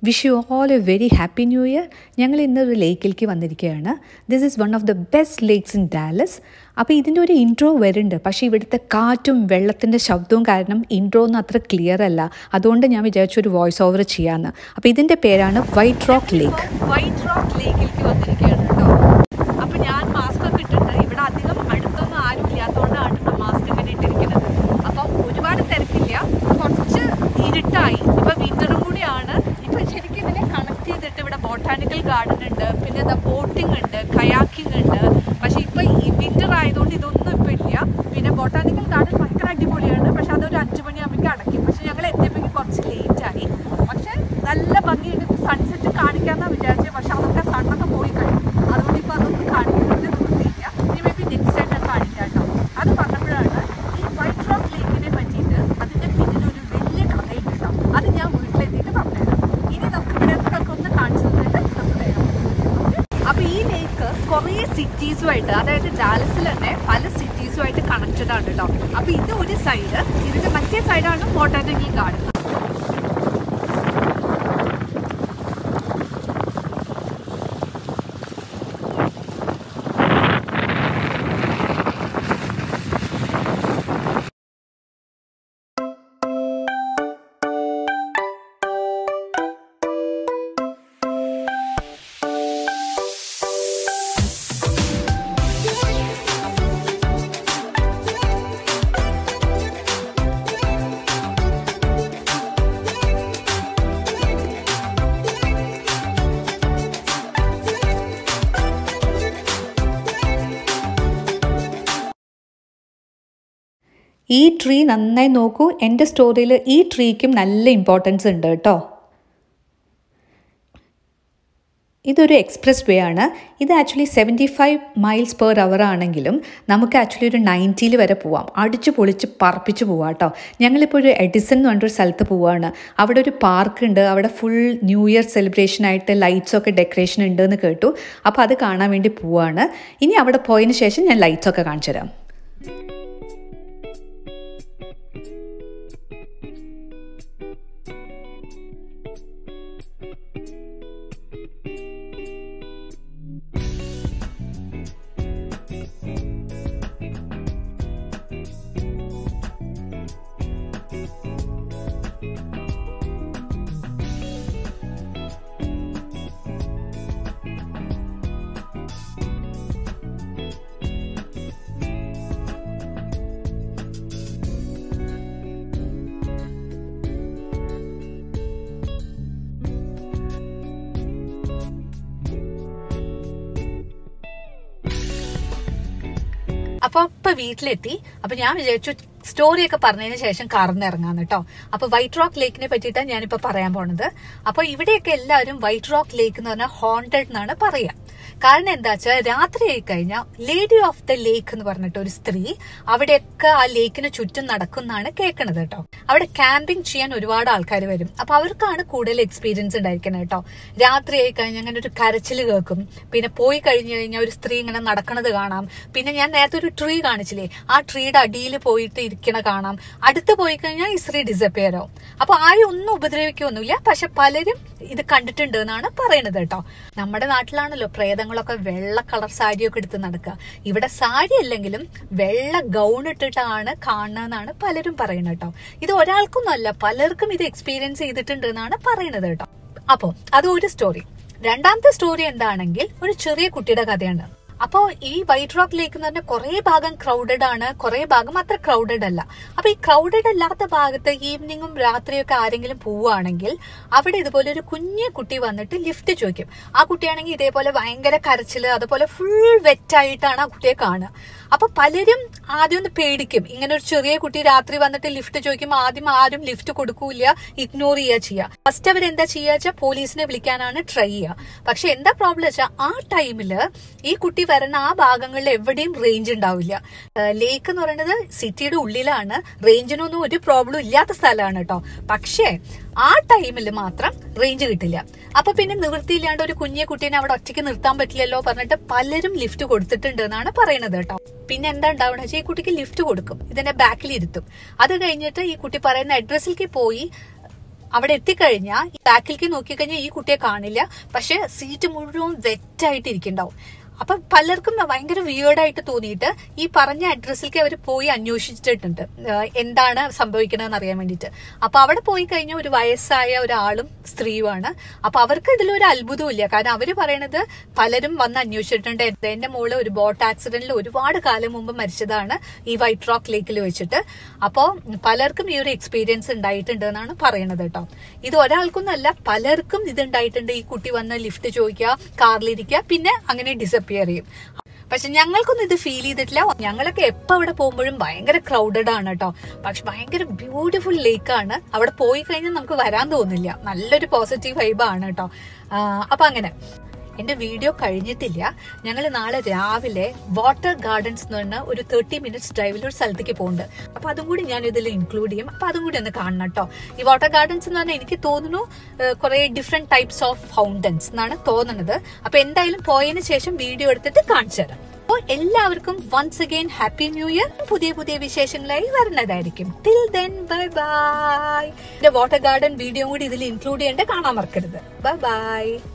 Wish you all a very happy new year. ഞങ്ങൾ ഇന്നൊരു ലേക്കിലേക്ക് വന്നിരിക്കുകയാണ്. This is one of the best lakes in Dallas. അപ്പോൾ ഇതിൻ്റെ ഒരു ഇൻട്രോ വരുന്നുണ്ട്, പക്ഷേ ഇവിടുത്തെ കാറ്റും വെള്ളത്തിൻ്റെ ശബ്ദവും കാരണം ഇൻട്രോ ഒന്നും അത്ര ക്ലിയർ അല്ല. അതുകൊണ്ട് ഞാൻ വിചാരിച്ചു ഒരു വോയിസ് ഓവർ ചെയ്യാമെന്ന്. അപ്പോൾ ഇതിൻ്റെ പേരാണ് white rock lake. White rock ലേക്കിലേക്ക് വന്നിരിക്കുകയാണ് കേട്ടോ. അപ്പോൾ ഞാൻ മാസ്ക് ഒക്കെ ഇട്ടിട്ടുണ്ട്. ഇവിടെ അധികം അടുത്തൊന്നും ആരും ഇല്ലാത്തതുകൊണ്ടാണ് മാസ്ക് ഇങ്ങനെ ഇട്ടിരിക്കുന്നത്. അപ്പം ഒരുപാട് തിരക്കില്ല, കുറച്ച് ഇരുട്ടായി. ഇപ്പോൾ വിൻ്ററും കൂടിയാണ്. ഇപ്പോൾ ശരിക്കും ഇതിനെ കണക്ട് ചെയ്തിട്ട് ഇവിടെ ബോട്ടാനിക്കൽ ഗാർഡൻ ഉണ്ട്, പിന്നെ എന്താ ബോട്ടിംഗ് ഉണ്ട്, കയാക്കിംഗ് ഉണ്ട്. പക്ഷേ ഇപ്പോൾ ഈ വിൻ്റർ ആയതുകൊണ്ട് ഇതൊന്നും ഇപ്പോൾ ഇല്ല. പിന്നെ ബോട്ടാനിക്കൽ ഗാർഡൻ ഭയങ്കര അടിപൊളിയാണ്, പക്ഷെ അതൊരു 5 മണിയാകുമ്പോഴേക്കും അടയ്ക്കും. പക്ഷെ ഞങ്ങൾ എത്തിയപ്പോഴേക്കും കുറച്ച് ലേറ്റായി. പക്ഷെ നല്ല ഭംഗിയുണ്ട്. സൺസെറ്റ് കാണിക്കാമെന്നാണ് വിചാരിച്ചത്, പക്ഷെ അതൊക്കെ സണ്ണൊക്കെ പോയി കഴിഞ്ഞു. അതുകൊണ്ട് ഇപ്പോൾ അതൊന്നും കാണിക്കുന്നതിന് നിർത്തിയില്ല. ഇനി മേ ബി നെക്സ്റ്റ് ടൈം ഞാൻ കാണിക്കാം കേട്ടോ. അത് പറഞ്ഞപ്പോഴാണ് ഈ വൈറ്റ് റോക്ക് ലേക്കിനെ പറ്റിയിട്ട് അതിൻ്റെ പിന്നിലൊരു വലിയ കഥയുണ്ട് കേട്ടോ. അത് ഞാൻ വീട്ടിലെത്തിയിട്ട് പറഞ്ഞുതരാം. ഇനി നമുക്ക് ഇവിടെ ഒന്ന് കാണിച്ചു തന്നിട്ട് നമുക്ക് വേണം. അപ്പോൾ ഈ ലേക്ക് കുറേ സിറ്റീസുമായിട്ട്, അതായത് ഡാലസിൽ തന്നെ പല സിറ്റീസുമായിട്ട് കണക്റ്റഡ് ആണ് കേട്ടോ. അപ്പോൾ ഇത് ഒരു സൈഡ്, ഇതിൻ്റെ മറ്റേ സൈഡാണ് ബോട്ടാനിക്കൽ ഗാർഡൻ. ഈ ട്രീ നന്നായി നോക്കൂ. എൻ്റെ സ്റ്റോറിയിൽ ഈ ട്രീക്കും നല്ല ഇമ്പോർട്ടൻസ് ഉണ്ട് കേട്ടോ. ഇതൊരു എക്സ്പ്രസ് വേ ആണ്. ഇത് ആക്ച്വലി 75 മൈൽസ് പെർ അവർ ആണെങ്കിലും നമുക്ക് ആക്ച്വലി ഒരു 90 വരെ പോവാം. അടിച്ചു പൊളിച്ച് പറപ്പിച്ച് പോവാം കേട്ടോ. ഞങ്ങളിപ്പോൾ ഒരു എഡിസൺ എന്ന് പറഞ്ഞൊരു സ്ഥലത്ത് പോവുകയാണ്. അവിടെ ഒരു പാർക്ക് ഉണ്ട്. അവിടെ ഫുൾ ന്യൂ ഇയർ സെലിബ്രേഷനായിട്ട് ലൈറ്റ്സൊക്കെ ഡെക്കറേഷൻ ഉണ്ടെന്ന് കേട്ടു. അപ്പോൾ അത് കാണാൻ വേണ്ടി പോവുകയാണ്. ഇനി അവിടെ പോയതിന് ശേഷം ഞാൻ ലൈറ്റ്സൊക്കെ കാണിച്ചു തരാം. അപ്പൊ ഇപ്പൊ വീട്ടിലെത്തി. അപ്പൊ ഞാൻ വിചാരിച്ചു സ്റ്റോറിയൊക്കെ പറഞ്ഞതിന് ശേഷം കറന്നിറങ്ങാന്ന് കേട്ടോ. അപ്പൊ വൈറ്റ് റോക്ക് ലേക്കിനെ പറ്റിയിട്ടാണ് ഞാനിപ്പോ പറയാൻ പോണത്. അപ്പൊ ഇവിടെയൊക്കെ എല്ലാവരും വൈറ്റ് റോക്ക് ലേക്ക് എന്ന് പറഞ്ഞാൽ ഹോണ്ടഡ് എന്നാണ് പറയാ. കാരണം എന്താ വെച്ചാൽ രാത്രി ആയി കഴിഞ്ഞാൽ ലേഡി ഓഫ് ദ ലേക്ക് എന്ന് പറഞ്ഞിട്ട് ഒരു സ്ത്രീ അവിടെയൊക്കെ ആ ലേക്കിന് ചുറ്റും നടക്കുന്നതാണ് കേൾക്കണത് കേട്ടോ. അവിടെ ക്യാമ്പിംഗ് ചെയ്യാൻ ഒരുപാട് ആൾക്കാർ വരും. അപ്പൊ അവർക്കാണ് കൂടുതൽ എക്സ്പീരിയൻസ് ഉണ്ടായിരിക്കുന്നത് കേട്ടോ. രാത്രി ആയി കഴിഞ്ഞാൽ അങ്ങനെ ഒരു കരച്ചിൽ കേൾക്കും. പിന്നെ പോയി കഴിഞ്ഞു കഴിഞ്ഞാൽ ഒരു സ്ത്രീ ഇങ്ങനെ നടക്കണത് കാണാം. പിന്നെ ഞാൻ നേരത്തെ ഒരു ട്രീ കാണിച്ചില്ലേ, ആ ട്രീയുടെ അടിയിൽ പോയിട്ട് ഇരിക്കണ കാണാം. അടുത്ത് പോയി കഴിഞ്ഞാൽ ഈ സ്ത്രീ ഡിസപ്പിയർ ആവും. അപ്പൊ ആരും ഒന്നും ഉപദ്രവിക്കൊന്നുമില്ല. പക്ഷെ പലരും ഇത് കണ്ടിട്ടുണ്ട് എന്നാണ് പറയണത് കേട്ടോ. നമ്മുടെ നാട്ടിലാണല്ലോ പ്രേതങ്ങളൊക്കെ വെള്ള കളർ സാരിയൊക്കെ എടുത്ത് നടക്കുക. ഇവിടെ സാരി അല്ലെങ്കിലും വെള്ള ഗൗൺ ഇട്ടിട്ടാണ് കാണുന്നതെന്നാണ് പലരും പറയുന്നത് കേട്ടോ. ഇത് ഒരാൾക്കൊന്നും അല്ല, പലർക്കും ഇത് എക്സ്പീരിയൻസ് ചെയ്തിട്ടുണ്ട് എന്നാണ് പറയുന്നത് കേട്ടോ. അപ്പൊ അത് ഒരു സ്റ്റോറി. രണ്ടാമത്തെ സ്റ്റോറി എന്താണെങ്കിൽ ഒരു ചെറിയ കുട്ടിയുടെ കഥയാണ്. അപ്പോൾ ഈ വൈറ്റ് റോക്ക് ലേക്ക് എന്ന് പറഞ്ഞാൽ കുറെ ഭാഗം ക്രൗഡഡ് ആണ്, കുറെ ഭാഗം അത്ര ക്രൗഡഡ് അല്ല. അപ്പൊ ഈ ക്രൗഡഡ് അല്ലാത്ത ഭാഗത്ത് ഈവനിങ്ങും രാത്രിയൊക്കെ ആരെങ്കിലും പോവുകയാണെങ്കിൽ അവിടെ ഇതുപോലെ ഒരു കുഞ്ഞു കുട്ടി വന്നിട്ട് ലിഫ്റ്റ് ചോദിക്കും. ആ കുട്ടിയാണെങ്കിൽ ഇതേപോലെ ഭയങ്കര കരച്ചില്, അതുപോലെ ഫുൾ വെറ്റായിട്ടാണ് ആ കുട്ടിയെ കാണുക. അപ്പൊ പലരും ആദ്യം ഒന്ന് പേടിക്കും. ഇങ്ങനെ ഒരു ചെറിയ കുട്ടി രാത്രി വന്നിട്ട് ലിഫ്റ്റ് ചോദിക്കുമ്പോൾ ആദ്യം ആരും ലിഫ്റ്റ് കൊടുക്കൂല, ഇഗ്നോർ ചെയ്യുക. ഫസ്റ്റ് അവരെന്താ ചെയ്യുക വെച്ചാൽ പോലീസിനെ വിളിക്കാനാണ് ട്രൈ ചെയ്യുക. പക്ഷെ എന്താ പ്രോബ്ലം വെച്ചാൽ ആ ടൈമില് ഈ കുട്ടി വരുന്ന ആ ഭാഗങ്ങളിൽ എവിടെയും റേഞ്ച് ഉണ്ടാവില്ല. ലേക്ക് എന്ന് പറയുന്നത് സിറ്റിയുടെ ഉള്ളിലാണ്. റേഞ്ചിനൊന്നും ഒരു പ്രോബ്ലം ഇല്ലാത്ത സ്ഥലമാണ് കേട്ടോ. പക്ഷേ ആ ടൈമിൽ മാത്രം റേഞ്ച് കിട്ടില്ല. അപ്പൊ പിന്നെ നിവൃത്തിയില്ലാണ്ട് ഒരു കുഞ്ഞെ കുട്ടീനെ അവിടെ ഒറ്റയ്ക്ക് നിർത്താൻ പറ്റില്ലല്ലോ പറഞ്ഞിട്ട് പലരും ലിഫ്റ്റ് കൊടുത്തിട്ടുണ്ട് എന്നാണ് പറയുന്നത് കേട്ടോ. പിന്നെ എന്താ ഉണ്ടാവുക വെച്ചാൽ ഈ കുട്ടിക്ക് ലിഫ്റ്റ് കൊടുക്കും, ഇതിന്റെ ബാക്കിൽ ഇരുത്തും. അത് കഴിഞ്ഞിട്ട് ഈ കുട്ടി പറയുന്ന അഡ്രസ്സിലേക്ക് പോയി അവിടെ എത്തിക്കഴിഞ്ഞാൽ ബാക്കിലേക്ക് നോക്കിക്കഴിഞ്ഞാൽ ഈ കുട്ടിയെ കാണില്ല, പക്ഷെ സീറ്റ് മുഴുവൻ വെറ്റായിട്ട് ഇരിക്കുന്നുണ്ടാവും. അപ്പൊ പലർക്കും ഭയങ്കര വിയേർഡായിട്ട് തോന്നിയിട്ട് ഈ പറഞ്ഞ അഡ്രസ്സിലേക്ക് അവർ പോയി അന്വേഷിച്ചിട്ടുണ്ട് എന്താണ് സംഭവിക്കണമെന്ന് അറിയാൻ വേണ്ടിയിട്ട്. അപ്പൊ അവിടെ പോയി കഴിഞ്ഞാൽ ഒരു വയസ്സായ ഒരാളും സ്ത്രീയുമാണ്. അപ്പൊ അവർക്ക് ഇതിലൊരു അത്ഭുതവും ഇല്ല, കാരണം അവര് പറയണത് പലരും വന്ന് അന്വേഷിച്ചിട്ടുണ്ട്. എന്റെ മോള് ഒരു ബോട്ട് ആക്സിഡന്റിൽ ഒരുപാട് കാലം മുമ്പ് മരിച്ചതാണ് ഈ വൈറ്റ് റോക്ക് ലേക്കിൽ വെച്ചിട്ട്. അപ്പോ പലർക്കും ഈ ഒരു എക്സ്പീരിയൻസ് ഉണ്ടായിട്ടുണ്ട് എന്നാണ് പറയണത് കേട്ടോ. ഇത് ഒരാൾക്കൊന്നല്ല, പലർക്കും ഇത് ഉണ്ടായിട്ടുണ്ട്. ഈ കുട്ടി വന്ന് ലിഫ്റ്റ് ചോദിക്കുക, കാറിലിരിക്കുക, പിന്നെ അങ്ങനെ ഡിസപ്പിയർ ചെയ്യും. പക്ഷെ ഞങ്ങൾക്കൊന്നും ഇത് ഫീൽ ചെയ്തിട്ടില്ല. ഞങ്ങളൊക്കെ എപ്പോ അവിടെ പോകുമ്പോഴും ഭയങ്കര ക്രൗഡഡ് ആണ് കേട്ടോ. പക്ഷെ ഭയങ്കര ബ്യൂട്ടിഫുൾ ലേക്കാണ്. അവിടെ പോയി കഴിഞ്ഞാൽ നമുക്ക് വരാൻ തോന്നില്ല. നല്ലൊരു പോസിറ്റീവ് വൈബാണ് കേട്ടോ. അപ്പൊ അങ്ങനെ എന്റെ വീഡിയോ കഴിഞ്ഞിട്ടില്ല. ഞങ്ങൾ നാളെ രാവിലെ വാട്ടർ ഗാർഡൻസ് എന്ന് പറഞ്ഞ ഒരു 30 minutes ഡ്രൈവിൽ ഒരു സ്ഥലത്തേക്ക് പോകുന്നുണ്ട്. അപ്പൊ അതും കൂടി ഞാൻ ഇതിൽ ഇൻക്ലൂഡ് ചെയ്യും. അപ്പൊ അതും കൂടി ഒന്ന് കാണണം കേട്ടോ. ഈ വാട്ടർ ഗാർഡൻസ് എന്ന് പറഞ്ഞാൽ എനിക്ക് തോന്നുന്നു കുറെ ഡിഫറെന്റ് ടൈപ്സ് ഓഫ് ഫൗണ്ടൻസ് എന്നാണ് തോന്നുന്നത്. അപ്പൊ എന്തായാലും പോയതിനു ശേഷം വീഡിയോ എടുത്തിട്ട് കാണിച്ചു തരാം. അപ്പോൾ എല്ലാവർക്കും once again happy new year. പുതിയ പുതിയ വിശേഷങ്ങളായി വരുന്നതായിരിക്കും. Till then bye bye. Water garden video കൂടി ഇതിൽ ഇൻക്ലൂഡ് ചെയ്യേണ്ട കാണാൻ മറക്കരുത്. Bye by.